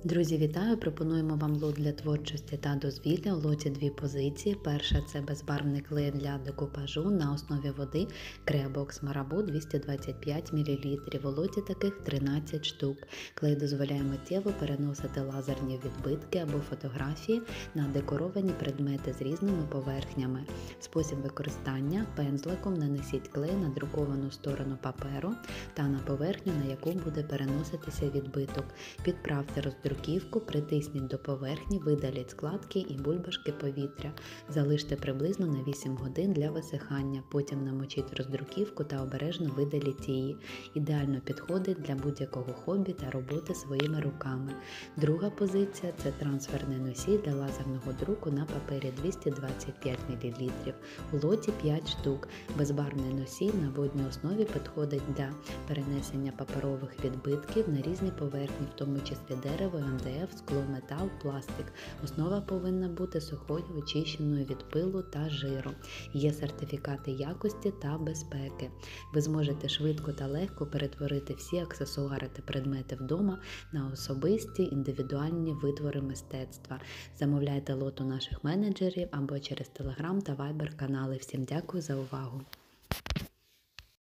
Друзі, вітаю! Пропонуємо вам лот для творчості та дозвілля. У лоті дві позиції. Перша – це безбарвний клей для декупажу на основі води Creabox Marabu 225 мл. У лоті таких 13 штук. Клей дозволяє миттєво переносити лазерні відбитки або фотографії на декоровані предмети з різними поверхнями. Спосіб використання: пензликом нанесіть клей на друковану сторону паперу та на поверхню, на яку буде переноситися відбиток. Підправте роздруківку, притисніть до поверхні, видаліть складки і бульбашки повітря. Залиште приблизно на 8 годин для висихання. Потім намочіть роздруківку та обережно видаліть її. Ідеально підходить для будь-якого хобі та роботи своїми руками. Друга позиція – це трансферний носій для лазерного друку на папері 225 мл. У лоті 5 штук. Безбарвний носій на водній основі підходить для перенесення паперових відбитків на різні поверхні, в тому числі дерево, МДФ, скло, метал, пластик. Основа повинна бути сухою, очищеною від пилу та жиру. Є сертифікати якості та безпеки. Ви зможете швидко та легко перетворити всі аксесуари та предмети вдома на особисті індивідуальні витвори мистецтва. Замовляйте лот у наших менеджерів або через Telegram та Viber канали. Всім дякую за увагу!